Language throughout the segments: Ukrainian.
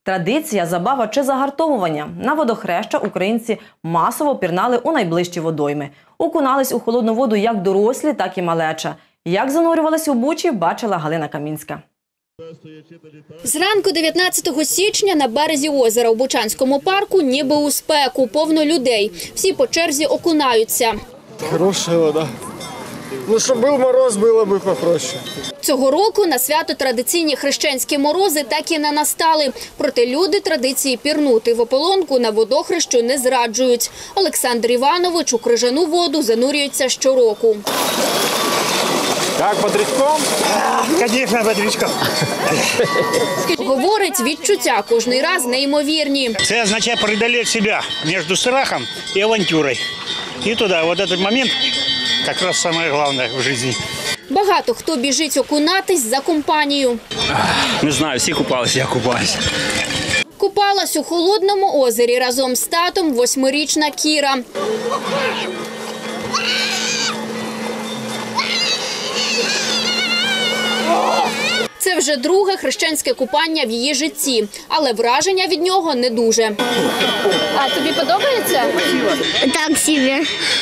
Традиція, забава чи загартовування. На водохреща українці масово пірнали у найближчі водойми. Окунались у холодну воду як дорослі, так і малеча. Як занурювались у Бучі, бачила Галина Камінська. Зранку 19 січня на березі озера у Бучанському парку ніби у спеку, повно людей. Всі по черзі окунаються. Хорошая вода. Ну, щоб був мороз, було б попроще. Цього року на свято традиційні хрещенські морози так і не настали. Проте люди традиції пірнути в ополонку на водохрещу не зраджують. Олександр Іванович у крижану воду занурюється щороку. Як, бодрячком? Звісно, бодрячком. Говорить, відчуття кожний раз неймовірні. Це означає преодолеть себе між страхом і авантюрою. І туди, ось цей момент, якраз найголовніше в житті. Багато хто біжить окунатись за компанію. Не знаю, всі купалися, я купаюся. Купалась у холодному озері разом з татом 8-річна Кіра. Це вже друге хрещенське купання в її житті, але враження від нього не дуже. А тобі подобається? Так собі.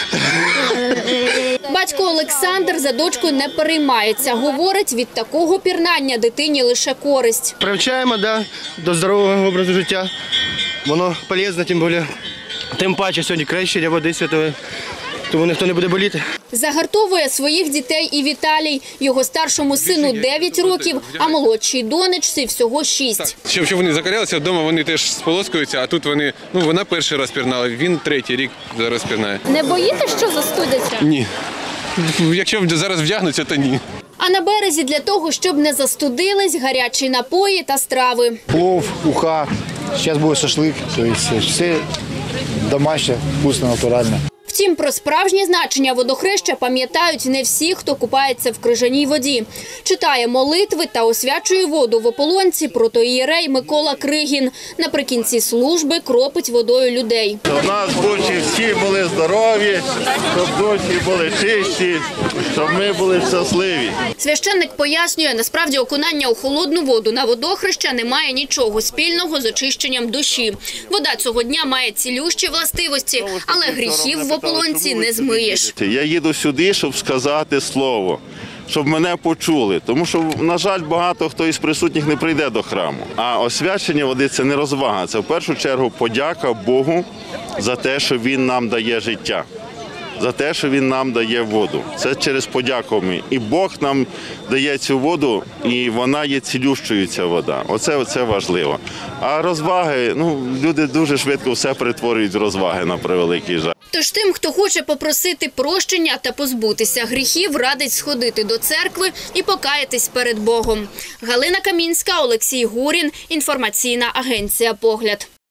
Батько Олександр за дочку не переймається. Говорить, від такого пірнання дитині лише користь. Привчаємо, до здорового образу життя. Воно полезно, тим паче сьогодні крещення води святої, тому ніхто не буде боліти. Загартовує своїх дітей і Віталій. Його старшому сину 9 років, а молодшій донечці всього 6. Щоб вони закалялися, вдома вони теж сполоскуються, а тут вона перший раз пірнала, він третій рік зараз пірнає. Не боїтеся, що застудяться? Ні. Якщо зараз вдягнуться, то ні. А на березі для того, щоб не застудились, гарячі напої та страви. Плов, уха, зараз буде шашлик, тобто все домашнє, вкусно, натуральне. Втім, про справжнє значення водохреща пам'ятають не всі, хто купається в крижаній воді. Читає молитви та освячує воду в ополонці протоієрей Микола Кригін. Наприкінці служби кропить водою людей. У нас Бучі всі були здорові, щоб душі були чисті, щоб ми були щасливі. Священник пояснює, насправді окунання у холодну воду на водохреща не має нічого спільного з очищенням душі. Вода цього дня має цілющі властивості, але гріхів в ополонці не змиєш. Я їду сюди, щоб сказати слово, щоб мене почули. Тому що, на жаль, багато хто із присутніх не прийде до храму. А освячення води – це не розвага. Це в першу чергу подяка Богу за те, що Він нам дає життя. За те, що Він нам дає воду. Це через подяку. І Бог нам дає цю воду, і вона є цілющою, ця вода. Оце важливо. А розваги, люди дуже швидко все перетворюють в розваги, на превеликий жаль. Тож тим, хто хоче попросити прощення та позбутися гріхів, радить сходити до церкви і покаятись перед Богом. Галина Камінська, Олексій Гурін, інформаційна агенція «Погляд».